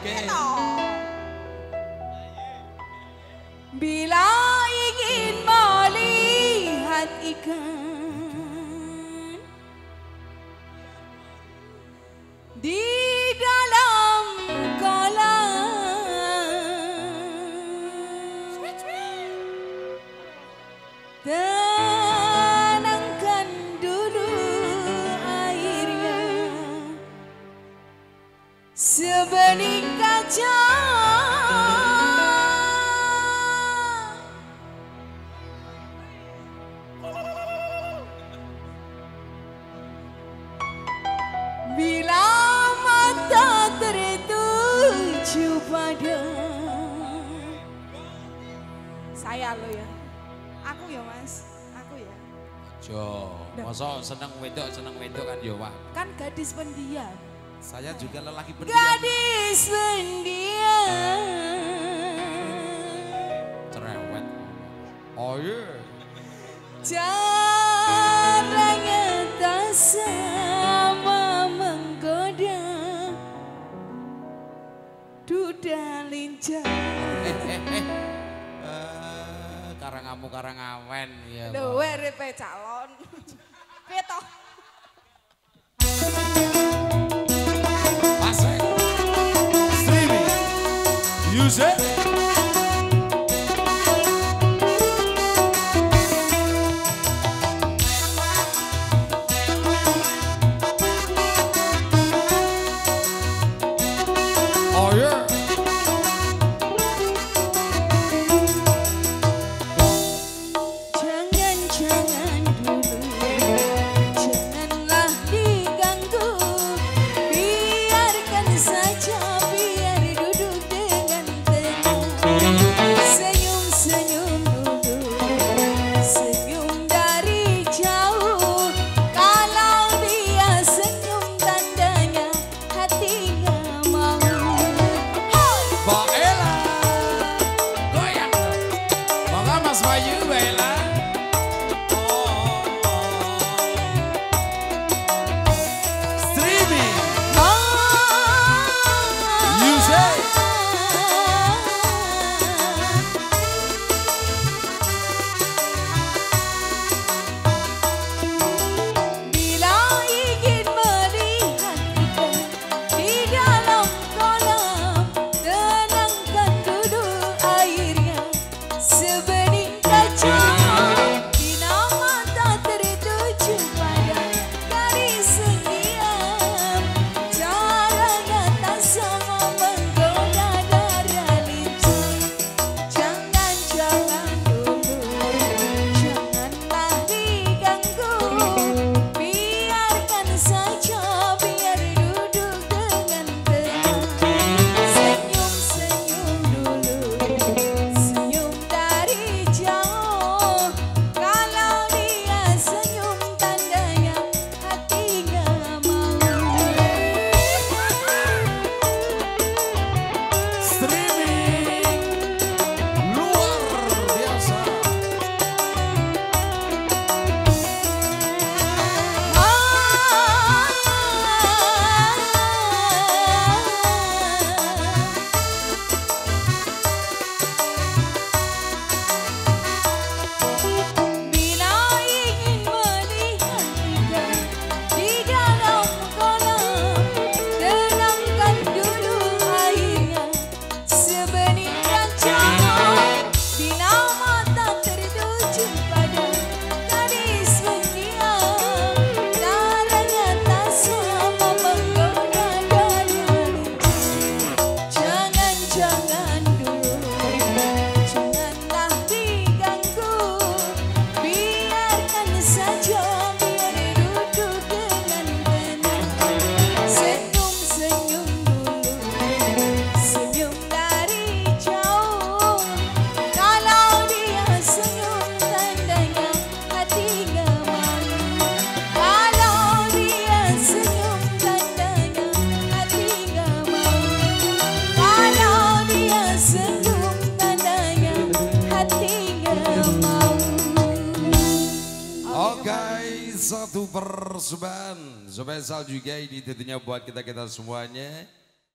Oke. Bila ingin melihat ikan di dalam kolam, tenangkan dulu airnya sebening kaca. Bila mata tertuju pada saya lo ya, aku ya mas, aku ya. Jo, masa seneng wedok kan yo Pak. Kan gadis pendiam. Saya juga lelaki pendiam. Gadis pendiam. Cerewet. Oh iya. Caranya tak sama menggoda duda lincah. Karangamu karangawen ya. Luwe repe calon. Piye toh? Asik. Streaming. Music. Satu persembahan spesial juga ini tentunya buat kita semuanya.